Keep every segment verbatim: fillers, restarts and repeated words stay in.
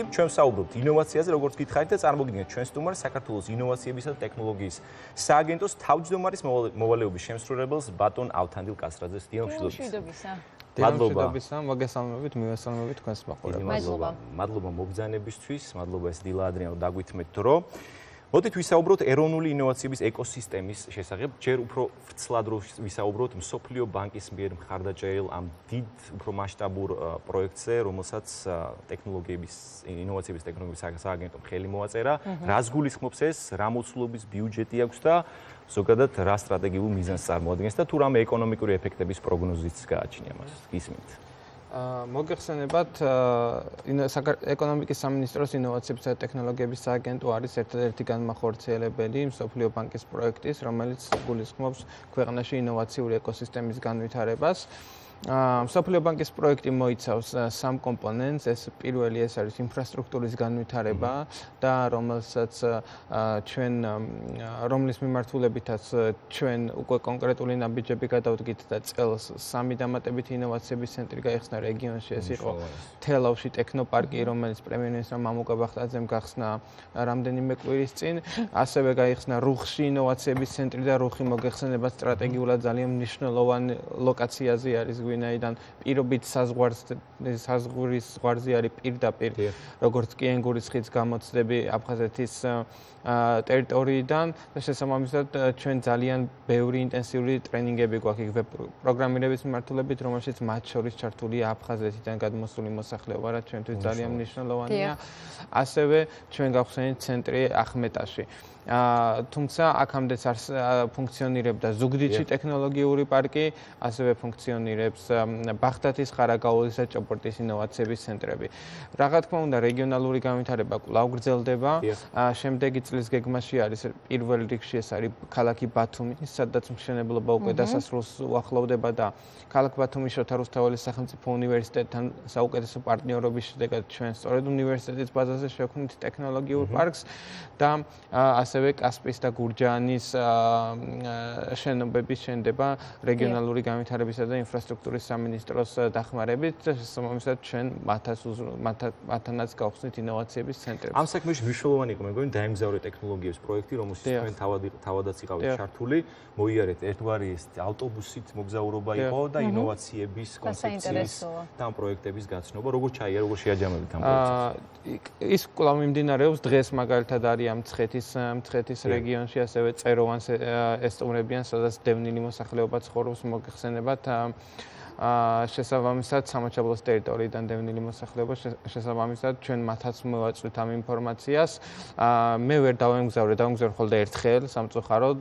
ჩვენ ვსაუბრობთ ინოვაციაზე, როგორც გითხარით და წარმოგიდგენთ ჩვენ სტუმარს საქართველოს ინოვაციებისა და ტექნოლოგიის სააგენტოს თავმჯდომარის მოვალეობის შემსრულებელს ბატონ ავთანდილ კასრაძეს. მშვიდობისა. მადლობა. მოგესალმებით, მივესალმებით თქვენს მაყურებელს. მადლობა. მადლობა მობრძანებისთვის, მადლობა ეს დილა ადრიანად დაგვითმეთ დრო. მოდით ვისაუბროთ ეროვნული ინოვაციების ეკოსისტემის შესახებ. ჯერ უფრო ვრცლად ვისაუბროთ მსოფლიო ბანკის მიერ მხარდაჭერილ ამ დიდ, უფრო მასშტაბურ პროექტზე, რომელსაც ტექნოლოგიების, ინოვაციების ტექნოლოგიების სააგენტომ ხელი მოაწერა. რას გულისხმობს ეს, რა მოცულობის ბიუჯეტი აქვს და ზოგადად რა სტრატეგიულ მიზანს წარმოადგენს და თუ რამე ეკონომიკური ეფექტების პროგნოზიც გააჩნია მას. გისმით. მოგეხსენებათ, ეკონომიკის სამინისტროს ინოვაციებისა და ტექნოლოგიების სააგენტო არის ერთადერთი განმახორციელებელი მსოფლიო ბანკის პროექტის, რომელიც გულისხმობს ქვეყანაში ინოვაციური ეკოსისტემის განვითარებას. მსოფლიო ბანკის პროექტი მოიცავს სამ კომპონენტს. ეს პირველი ეს არის ინფრასტრუქტურის განვითარება და რომელსაც ჩვენ რომლის მიმართულებითაც ჩვენ უკვე კონკრეტული ნაბიჯები გადავდგით და წელს სამი დამატებითი ინოვაციების ცენტრი გაიხსნა რეგიონში. ეს იყო თელავში ტექნოპარკი, რომელიც პრემიერ-მინისტრმა მამუკა ბახტაძემ გახსნა რამდენიმე კვირის წინ. ასევე გაიხსნა რუხში ინოვაციების ცენტრი და რუხი მოგეხსენებათ სტრატეგიულად ძალიან მნიშვნელოვანი ლოკაციაზე არის. ვინაიდან პირობით საზღვრის ზღვარზე არის პირდაპირ, როგორც კი ენგურის ხიდს გამოცდები აფხაზეთის ტერიტორიიდან და შესაბამისად ჩვენ ძალიან ბევრი ინტენსიური ტრენინგები გვაქვს იგივე პროგრამირების მიმართულებით, რომელშიც მათ შორის ჩართულია აფხაზეთიდან გადმოსული მოსახლეობა, რაც ჩვენთვის ძალიან მნიშვნელოვანია. ასევე ჩვენ გავხსენეთ ცენტრი ახმეტაში. თუმცა აქამდეც ფუნქციონირებდა ზუგდიდში ტექნოლოგიური პარკი, ასევე ფუნქციონირებს ბაღდათის, ხარაგაულის და ჭობორტის ინოვაციების ცენტრები. რა თქმა უნდა, რეგიონალური განვითარება კვლავ გრძელდება. შემდეგი წლის გეგმაში არის პირველ რიგში ეს არის ქალაქი ბათუმი, სადაც მშენებლობა უკვე დასასრულს უახლოვდება და ქალაქ ბათუმის შოთა რუსთაველის სახელმწიფო უნივერსიტეტთან საუკეთესო პარტნიორობის შედეგად ჩვენ სწორედ უნივერსიტეტის ბაზაზე შევქმნით ტექნოლოგიურ პარკს და ასევე კასპიის და გურჯაანის შენობების შენდება რეგიონალური განვითარებისა და ინფრასტრუქტურის სამინისტროს დახმარებით. შესაბამისად ჩვენ მათთანაც გავხსნით ინოვაციების ცენტრებს. ამ საქმეში მნიშვნელოვანი იყო, მე მგონი დაემგზავრე ტექნოლოგიების პროექტი, რომელშიც თქვენ თავადაც იყავით ჩართული, მოიარეთ ერთგვარი ავტობუსით მოგზაურობა იყო და ინოვაციების კონცეფციის და ამ პროექტების გაცნობა. როგორ ჩაიარა, როგორ შეაჯამებით ამ პროექტს? ის კვლავ მიმდინარეობს დღეს მაგალითად არის ამ მცხეთის მცხეთის რეგიონში, ასევე წეროვანს ესტუმრებიან, სადაც დევნილი მოსახლეობა ცხოვრობს, მოგეხსენებათ შესაბამისად სამაჩაბლოს ტერიტორიიდან დევნილი მოსახლეობა, შესაბამისად ჩვენ მათაც მოვაწვით ამ ინფორმაციას. მე ვერ დავემგზავრე, დავემგზავრე ხოლმე ერთხელ სამწუხაროდ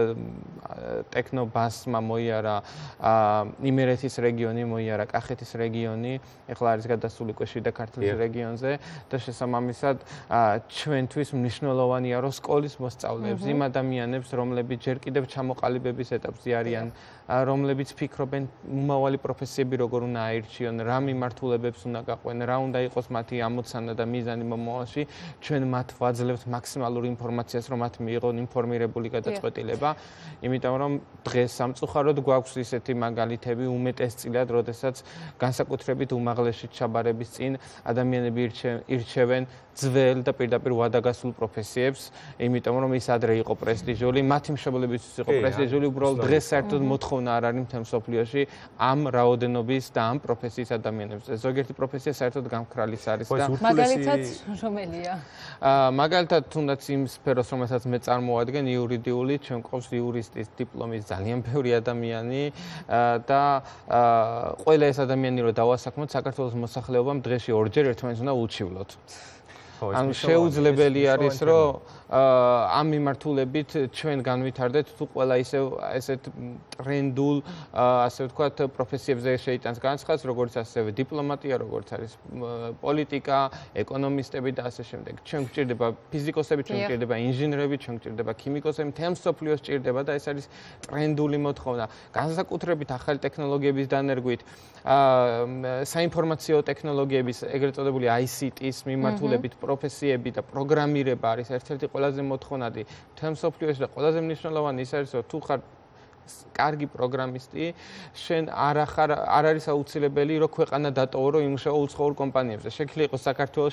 ტექნობასმა მოიარა იმერეთის რეგიონი, მოიარა კახეთის რეგიონი, ეხლა არის გადასული უკვე შიდა ქართლის რეგიონზე და შესაბამისად ჩვენთვის მნიშვნელოვანია რომ სკოლის მოსწავლეებს, იმ ადამიანებს, რომლებიც ჯერ კიდევ ჩამოყალიბების ეტაპზე არიან, რომლებიც ფიქრობენ მომავალი პროფესიები როგორ უნდა აირჩიონ, რა მიმართულებებს უნდა გაყვენ, რა უნდა იყოს მათი ამოცანა და მიზანი მომავალში, ჩვენ მათ ვაძლევთ მაქსიმალურ ინფორმაციას, რომ მათ მიიღონ ინფორმირებული გადაწყვეტილება. იმიტომ რომ დღეს სამწუხაროდ გვაქვს ისეთი მაგალითები უმეტესწილად, როდესაც განსაკუთრებით უმაღლესი ჩაბარების წინ ადამიანები ირჩევენ ძველ და პირდაპირ ვადაგასულ პროფესიებს, იმიტომ რომ ის ადრე იყო პრესტიჟული, მათი მშობლებისთვის იყო პრესტიჟული, უბრალოდ დღეს საერთოდ მოთხოვნა არ არის მთელ მსოფლიოში ამ რაოდენობის და ამ პროფესიის ადამიანებს. ზოგიერთი პროფესია საერთოდ გამქრალის არის და მაგალითად რომელია? მაგალითად თუნდაც იმ სფეროს, რომელსაც მე წარმოვადგენ, იურიდიული, ჩვენ გვყავს იურისტის დიპლომის ძალიან ბევრი ადამიანი და ყველა ეს ადამიანი რო დავასაქმოთ, საქართველოს მოსახლეობამ დღეში ორჯერ ერთმანეთს უნდა ულჩივლოთ. ანუ შეუძლებელი არის, რომ ამ მიმართულებით ჩვენ განვითარდეთ თუ ყველა ისევ ესეთ ტრენდულ, ასე ვთქვათ, პროფესიებზე შეიტანს განცხადს, როგორც ასევე დიპლომატია, როგორც არის პოლიტიკა, ეკონომისტები და ასე შემდეგ. ჩვენ გვჭირდება ფიზიკოსები, ჩვენ გვჭირდება ინჟინრები, ჩვენ გვჭირდება ქიმიკოსები, მთელ მსოფლიოს გვჭირდება და ეს არის ტრენდული მოთხოვნა. განსაკუთრებით ახალი ტექნოლოგიების დანერგვით, საინფორმაციო ტექნოლოგიების, ეგრეთ წოდებული I C T-ის მიმართულებით პროფესიები და პროგრამირება არის ერთ-ერთი ყველაზე მოთხოვნადი მთელ მსოფლიოში და ყველაზე მნიშვნელოვანი ის არის, რომ თუ ხარ კარგი პროგრამისტი, შენ არ ახარ არ არის აუცილებელი, რომ ქვეყანა დატოვო, რომ იმუშაო უცხოურ კომპანიებზე. შეგვიძლია იყოს საქართველოში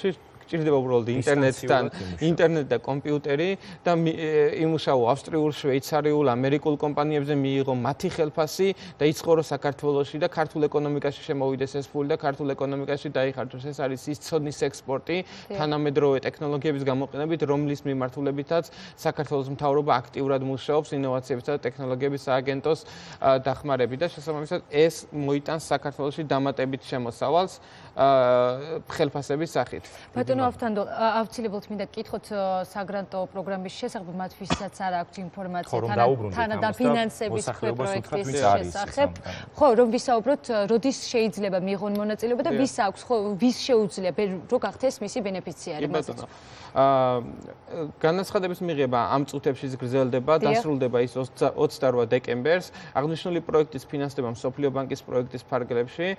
გჭირდება უბრალოდ ინტერნეტთან, ინტერნეტ და კომპიუტერი და იმუშაო ავსტრიულ, შვეიცარიულ, ამერიკულ კომპანიებზე მიიღო მათი ხელფასი და იცხოვრო საქართველოში და ქართულ ეკონომიკაში შემოვიდეს ეს ფული და ქართულ ეკონომიკაში დაიხარჯოს. ეს არის ის ცოდნის ექსპორტი თანამედროვე ტექნოლოგიების გამოყენებით, რომლის მიმართულებითაც საქართველოს მთავრობა აქტიურად მუშაობს ინოვაციებისა და ტექნოლოგიების სააგენტოს დახმარებით და შესაბამისად ეს მოიტანს საქართველოში დამატებით შემოსავალს ხელფასების სახით. ბატონო ავთანდო, აუცილებლად მინდა გკითხოთ საგრანტო პროგრამის შესახებ, მათ ვისაც არ აქვს ინფორმაცია თანადაფინანსების პროექტის შესახებ. ხო, რომ ვისაუბროთ, როდის შეიძლება მიიღონ მონაწილეობა და ვის აქვს, ხო, ვის შეუძლია რო გახდეს მისი ბენეფიციარი მასეც. აა განაცხადების მიღება ამ წუთებში გრძელდება, დასრულდება ის ოცდაოთხ დეკემბერს. აღნიშნული პროექტის ფინანსდება მსოფლიო ბანკის პროექტის ფარგლებში.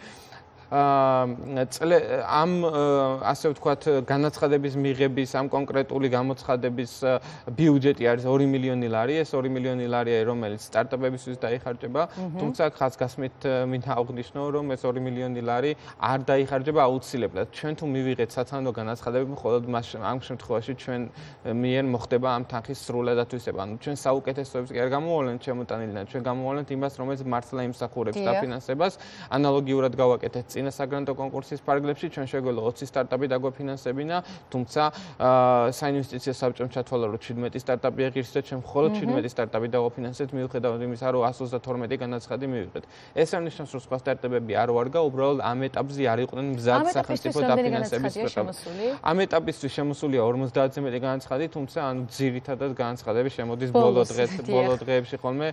ამ ასე ვთქვათ განაცხადების მიღების ამ კონკრეტული გამოცხადების ბიუჯეტი არის ორი მილიონი ლარი, ეს ორი მილიონი ლარია, რომელიც სტარტაპებისთვის დაიხარჯება, თუმცა ხაზგასმით მინდა აღვნიშნო, რომ ეს ორი მილიონი ლარი არ დაიხარჯება აუცილებლად. ჩვენ თუ მივიღეთ სათანადო განაცხადები, მხოლოდ ამ შემთხვევაში ჩვენ მიერ მოხდება ამ თანხის სრულად ათვისება. ანუ ჩვენ საუკეთესოებს კი არ გამოვავლენთ შემოტანილიდან, ჩვენ გამოვავლენთ იმას, რომელიც მართლა იმსახურებს დაფინანსებას, ანალოგიურად გავაკეთეთ წინა საგრანტო კონკურსის ფარგლებში ჩვენ შეგვეძლო ოცი სტარტაპი დაგვაფინანსებინა, თუმცა საინვესტიციო საბჭომ ჩათვალა, რომ შვიდმეტი სტარტაპი აღირსდა, ჩვენ მხოლოდ შვიდმეტი სტარტაპი დავაფინანსებთ, მიუხედავად იმისა, რომ εκατს ოცდათორმეტი განაცხადი მივიღეთ. ეს არ ნიშნავს, რომ სხვა სტარტაპები არ ვარგა, უბრალოდ ამ ეტაპზე არ იყვნენ მზად სახელმწიფო დაფინანსების პროგრამები. ამ ეტაპისთვის შემოსულია ორმოცდაათზე მეტი განაცხადი, თუმცა ანუ ძირითადად განაცხადები შემოდის ბოლო დღეს, ბოლო დღეებში ხოლმე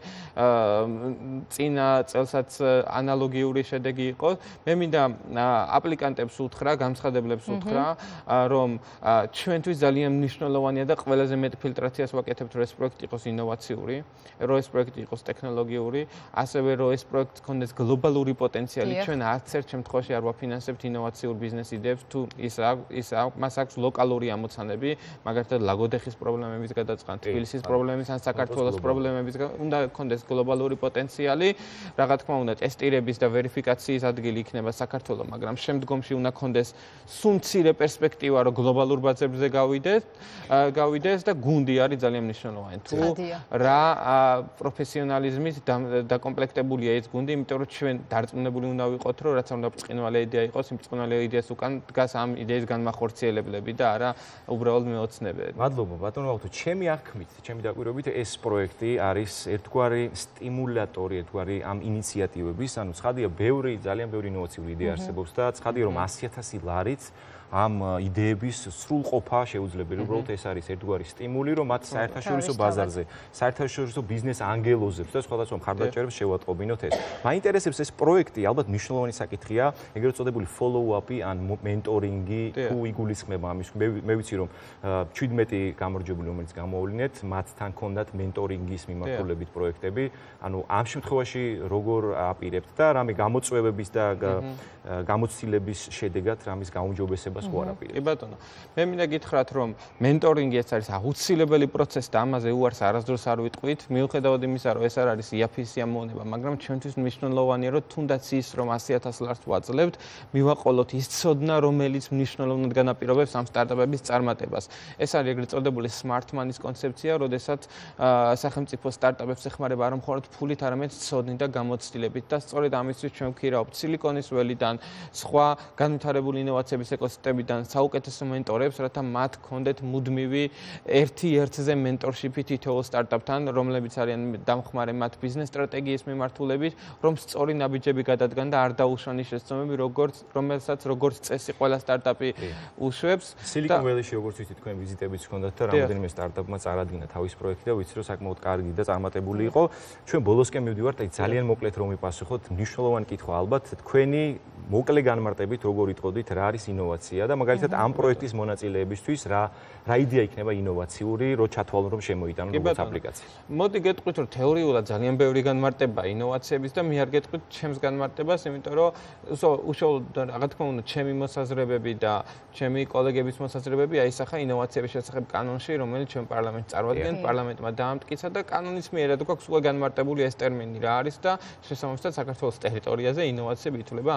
წინა წელსაც ანალოგიური შედეგი იყო. მე მინდა აპლიკანტებს უთხრა, გამცხადებლებს უთხრა, რომ ჩვენთვის ძალიან მნიშვნელოვანია და ყველაზე მეტ ფილტრაციას ვაკეთებთ, რომ ეს პროექტი იყოს ინოვაციური, რომ ეს პროექტი იყოს ტექნოლოგიური, ასევე რომ ეს პროექტი ჰქონდეს გლობალური პოტენციალი. ჩვენ არც ერთ შემთხვევაში არ ვაფინანსებთ ინოვაციურ ბიზნეს იდეებს, თუ ის ის მას აქვს ლოკალური ამოცანები, მაგალითად ლაგოდეხის პრობლემების გადაწყანა, თბილისის პრობლემების ან საქართველოს პრობლემების უნდა ჰქონდეს გლობალური პოტენციალი. რა თქმა უნდა, ტესტირების და ვერიფიკაციის ადგილი იქნება საქართველო, მაგრამ შემდგომში უნდა ჰქონდეს სუმცირე პერსპექტივა, რომ გლობალურ ბაზებზე გავიდეთ, გავიდეს და გუნდი არის ძალიან მნიშვნელოვანი. თუ რა პროფესიონალიზმით დაკომპლექტებულია ეს გუნდი, იმიტომ რომ ჩვენ დარწმუნებული უნდა ვიყოთ, რომ რაც უნდა ბრწყინვალე იდეა იყოს, იმ ბრწყინვალე იდეას უკან დგას ამ იდეის განმახორციელებლები და არა უბრალოდ მეოცნებები. მადლობა, ბატონო ავთო, ჩემი აღქმით, ჩემი დაკვირვებით ეს პროექტი არის ერთგვარი სტიმულატორი, ერთგვარი ამ ინიციატივების, ანუ ცხადია, ბევრი, ძალიან ბევრი ინოვაციური იდეა არსებობს და ცხადია, რომ ასი ათასი ლარით ამ იდეების სრულყოფა შეუძლებელი. უბრალოდ ეს არის ერთგვარი სტიმული, რომ მათ საერთაშორისო ბაზარზე, საერთაშორისო ბიზნეს ანგელოზებს და სხვადასხვა მხარდაჭერებს შევატყობინოთ ეს. მაინტერესებს ეს პროექტი, ალბათ მნიშვნელოვანი საკითხია, ეგრეთ წოდებული follow-up-ი ან mentoring-ი, თუ იგულისხმება ამის. მე ვიცი, რომ შვიდმეტი გამარჯვებული, რომელიც გამოავლინეთ, მათთან ჰქონდათ mentoring-ის მიმართულებით პროექტები. ანუ ამ შემთხვევაში როგორ აპირებთ და რამე გამოწვევების და გამოცდილების შედეგად რამის გაუმჯობესება კი ბატონო, მე მინდა გითხრათ, რომ mentoring-ი ეს არის აუცილებელი პროცესი და ამაზე უარს არასდროს არ ვიტყვით, მიუხედავად იმისა, რომ ეს არ არის იაფი სიამოვნება, მაგრამ ჩვენთვის მნიშვნელოვანია, რომ თუნდაც ის, რომ ასი ათას ლარს ვაძლევთ, მივაყოლოთ ის ცოდნა, რომელიც მნიშვნელოვნად განაპირობებს ამ სტარტაპების წარმატებას. ეს არის ეგრეთ წოდებული smart money-ის კონცეფცია, როდესაც სახელმწიფო სტარტაპებს ეხმარება არა მხოლოდ ფულით, არამედ ცოდნით და გამოცდილებით და სწორედ ამისთვის ჩვენ ვქირავთ სილიკონის ველიდან, სხვა განვითარებული ინოვაციების ეკოსისტემიდან საუკეთესო მენტორებს, რათა მათ ჰქონდეთ მუდმივი ერთი ერთზე მენტორშიპი თითოეულ სტარტაპთან, რომლებიც არიან დამხმარე მათ ბიზნეს სტრატეგიის მიმართულებით, რომ სწორი ნაბიჯები გადადგან და არ დაუშვან ის შეცდომები, როგორც რომელსაც როგორც წესი ყველა სტარტაპი უშვებს. სილიკონ ველიში როგორც ვიცით, თქვენ ვიზიტებიც ჰქონდათ და რამოდენიმე სტარტაპმა წარადგინა თავის პროექტი და ვიცი, რომ საკმაოდ კარგი და წარმატებული იყო. ჩვენ ბოლოსკენ მივდივართ, აი ძალიან მოკლედ რომ ვიპასუხოთ, მნიშვნელოვანი კითხვა ალბათ, თქვენი მოკლე განმარტებით როგორ იტყოდით, რა არის ინოვაცია და მაგალითად ამ პროექტის მონაწილეებისთვის რა რა იდეა იქნება ინოვაციური, რო ჩათვალონ რომ შემოიტანონ როგორც აპლიკაცია. მოდი გეტყვით, რომ თეორიულად ძალიან ბევრი განმარტება ინოვაციების და მე არ გეტყვით ჩემს განმარტებას, იმიტომ რომ უშუალოდ რა თქმა უნდა, ჩემი მოსაზრებები და ჩემი კოლეგების მოსაზრებები აისახა ინოვაციების შესახებ კანონში, რომელიც ჩვენ პარლამენტს წარვადგენთ, პარლამენტმა დაამტკიცა და კანონის მიერად გვაქვს უკვე განმარტებული ეს ტერმინი რა არის და შესაბამისად საქართველოს ტერიტორიაზე ინოვაციები ითვლება ამ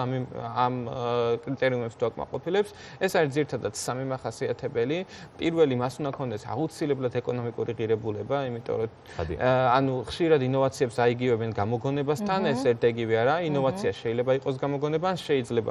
ამ კრიტერიუმებს თუ აკმაყოფილებს, ეს არის ძირითადად სამი მახასიათებელი. პირველი, მას უნდა ქონდეს აუცილებლად ეკონომიკური ღირებულება, იმიტომ რომ ანუ ხშირად ინოვაციებს აიგივებენ გამოგონებასთან, ეს ერთ-ეგივე არა, ინოვაცია შეიძლება იყოს გამოგონება, ან შეიძლება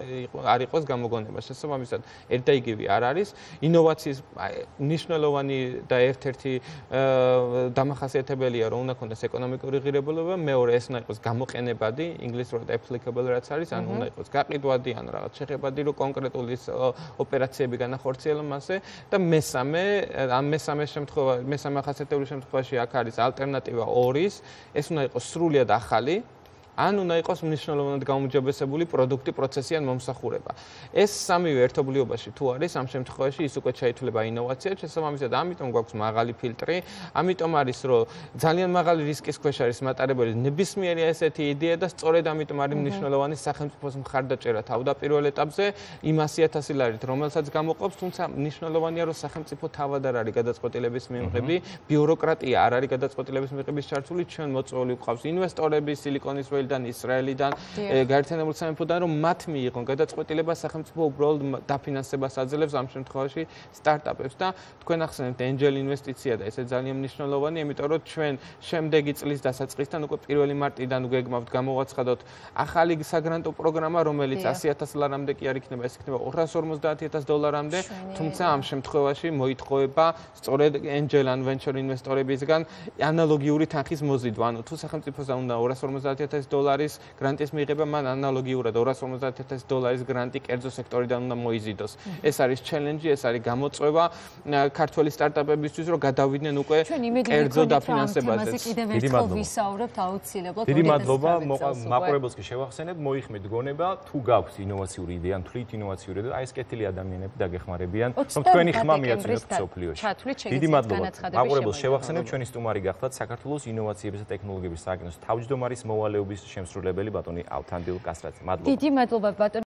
არ იყოს გამოგონება. შესაბამისად, ერთ-ეგივე არ არის. ინოვაციის მნიშვნელოვანი და ერთ-ერთი დამახასიათებელია, რომ უნდა ქონდეს ეკონომიკური ღირებულება, მეორე ეს უნდა იყოს გამოყენებადი, ინგლისურად applicable რაც არის, ანუ უნდა იყოს გაყიდვადი, ან რაღაც შეხებადი, რომ კონკრეტული ოპერაციები განახორციელონ მასზე და მესამე, ამ მესამე შემთხვევა, მესამე ახასიათებლის შემთხვევაში აქ არის ალტერნატივა ორის, ეს უნდა იყოს სრულიად ახალი, ან უნდა იყოს მნიშვნელოვნად გაუმჯობესებული პროდუქტი, პროცესი ან მომსახურება. ეს სამივე ერთობლიობაში თუ არის, ამ შემთხვევაში ის უკვე შეითვლება ინოვაციად, შესაბამისად, ამიტომ გვაქვს მაღალი ფილტრი, ამიტომ არის, რომ ძალიან მაღალი რისკის ქვეშ არის მატარებელი ნებისმიერი ესეთი იდეა და სწორედ ამიტომ არის მნიშვნელოვანი სახელმწიფოს მხარდაჭერა თავდაპირველ ეტაპზე იმ ასი ათასი ლარით, რომელსაც გამოყოფს, თუმცა მნიშვნელოვანია, რომ სახელმწიფო თავად არ არის გადაწყვეტილების მიღები, ბიუროკრატია არ არის გადაწყვეტილების მიღების ჩართული, ჩვენ მოწვეული გვყავს ინვესტორები სილიკონის დან ისრაელიდან გაერთიანებული სამეფოდან რომ მათ მიიღონ გადაწყვეტილება სახელმწიფო უბრალოდ დაფინანსებას აძლევს ამ შემთხვევაში სტარტაპებს და თქვენ ახსენეთ ენჯელ ინვესტიცია და ესე ძალიან მნიშვნელოვანია, იმიტომ რომ ჩვენ შემდეგი წლის დასაწყისთან უკვე პირველი მარტიდან გვეგმავთ გამოვაცხადოთ ახალი საგრანტო პროგრამა, რომელიც ასი ათას ლარამდე კი არ იქნება, ეს იქნება ორას ორმოცდაათი ათას დოლარამდე, თუმცა ამ შემთხვევაში მოითხოვება სწორედ ენჯელ ან ვენჩერ ინვესტორებისგან ანალოგიური თანხის მოზიდვა, ანუ თუ სახელმწიფოსთან უნდა ორას ორმოცდაათი ათასი დოლარის გრანტის მიღება, მან ანალოგიურად ორას ორმოცდაათი ათასი დოლარის გრანტი კერძო სექტორიდან უნდა მოიზიდოს. ეს არის ჩელენჯი, ეს არის გამოწვევა ქართველი სტარტაპებისთვის, რომ გადავიდნენ უკვე კერძო დაფინანსებაზე. დიდი მადლობა. ვისაუბრებთ აუცილებლად. დიდი მადლობა, მაყურებელს კი შევახსენებ, მოიხმეთ გონება, თუ გაქვს ინოვაციური იდეა, ან თვლით ინოვაციური იდეა, აი ეს კეთილი ადამიანები დაგეხმარებიან, რომ თქვენი ხმა მიაწვიოთ მსოფლიოში. დიდი მადლობა. მაყურებელს შევახსენებ, ჩვენი სტუმარი გახლდათ საქართველოს ინოვაციების და ტექნოლოგიების სააგენტოს თავმჯდომარის მოვალეობის შემსრულებელი ბატონი ავთანდილ კასრაძე. მადლობა. დიდი მადლობა ბატონო.